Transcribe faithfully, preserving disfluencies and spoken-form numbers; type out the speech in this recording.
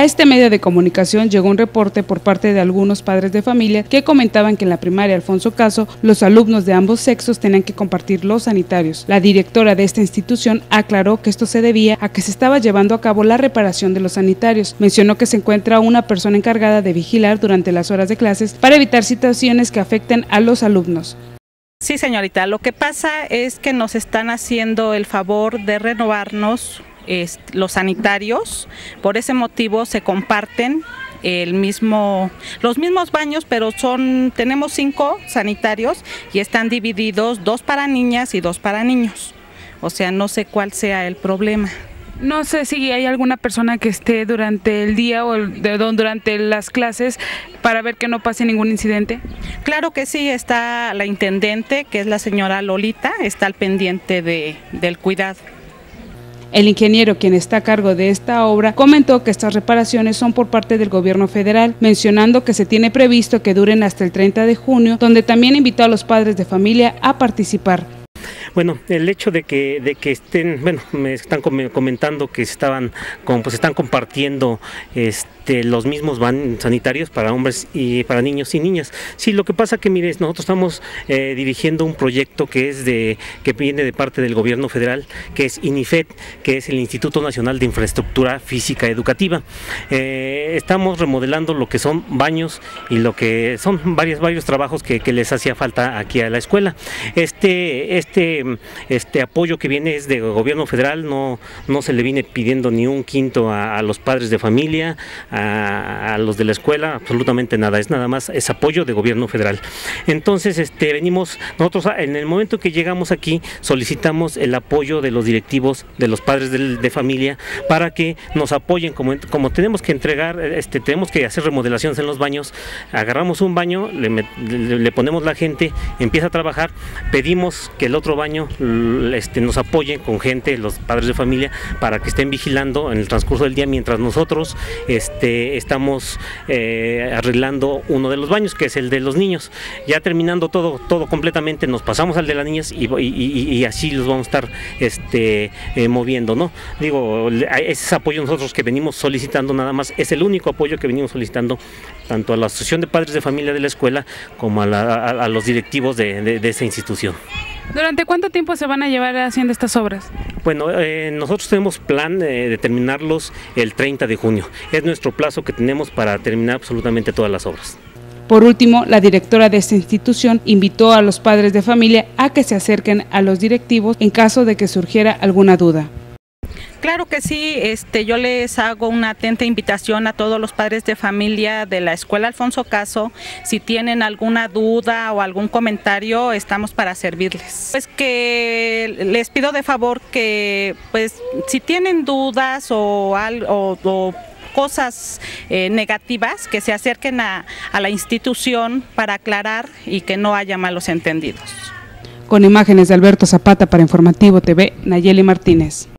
este medio de comunicación llegó un reporte por parte de algunos padres de familia que comentaban que en la primaria Alfonso Caso los alumnos de ambos sexos tenían que compartir los sanitarios. La directora de esta institución aclaró que esto se debía a que se estaba llevando a cabo la reparación de los sanitarios. Mencionó que se encuentra una persona encargada de vigilar durante las horas de clases para evitar situaciones que afecten a los alumnos. Sí, señorita, lo que pasa es que nos están haciendo el favor de renovarnos es, los sanitarios, por ese motivo se comparten el mismo, los mismos baños, pero son, tenemos cinco sanitarios y están divididos, dos para niñas y dos para niños, o sea, no sé cuál sea el problema. No sé si hay alguna persona que esté durante el día o el, de, durante las clases para ver que no pase ningún incidente. Claro que sí, está la intendente, que es la señora Lolita, está al pendiente de, del cuidado. El ingeniero, quien está a cargo de esta obra, comentó que estas reparaciones son por parte del gobierno federal, mencionando que se tiene previsto que duren hasta el treinta de junio, donde también invitó a los padres de familia a participar. Bueno, el hecho de que de que estén, bueno, me están comentando que estaban, como pues están compartiendo este los mismos baños sanitarios para hombres y para niños y niñas. Sí, lo que pasa que mire, nosotros estamos eh, dirigiendo un proyecto que es de que viene de parte del gobierno federal, que es INIFED, que es el Instituto Nacional de Infraestructura Física Educativa. Eh, estamos remodelando lo que son baños y lo que son varios varios trabajos que, que les hacía falta aquí a la escuela. Este este Este apoyo que viene es del gobierno federal, no, no se le viene pidiendo ni un quinto a, a los padres de familia, a, a los de la escuela, absolutamente nada, es nada más, es apoyo de gobierno federal. Entonces este, venimos, nosotros en el momento que llegamos aquí solicitamos el apoyo de los directivos, de los padres de, de familia, para que nos apoyen, como, como tenemos que entregar, este, tenemos que hacer remodelaciones en los baños, agarramos un baño, le, le, le ponemos la gente, empieza a trabajar, pedimos que el otro baño Este, nos apoyen con gente, los padres de familia, para que estén vigilando en el transcurso del día mientras nosotros este, estamos eh, arreglando uno de los baños, que es el de los niños. Ya terminando todo todo completamente, nos pasamos al de las niñas y, y, y, y así los vamos a estar este, eh, moviendo, ¿no? Digo, ese apoyo nosotros que venimos solicitando nada más, es el único apoyo que venimos solicitando tanto a la Asociación de Padres de Familia de la escuela como a, la, a, a los directivos de, de, de esa institución. ¿Durante cuánto tiempo se van a llevar haciendo estas obras? Bueno, eh, nosotros tenemos plan eh, de terminarlos el treinta de junio. Es nuestro plazo que tenemos para terminar absolutamente todas las obras. Por último, la directora de esta institución invitó a los padres de familia a que se acerquen a los directivos en caso de que surgiera alguna duda. Claro que sí, este, yo les hago una atenta invitación a todos los padres de familia de la Escuela Alfonso Caso. Si tienen alguna duda o algún comentario, estamos para servirles. Pues que les pido de favor que, pues, si tienen dudas o algo, o cosas eh, negativas, que se acerquen a, a la institución para aclarar y que no haya malos entendidos. Con imágenes de Alberto Zapata para Informativo T V, Nayeli Martínez.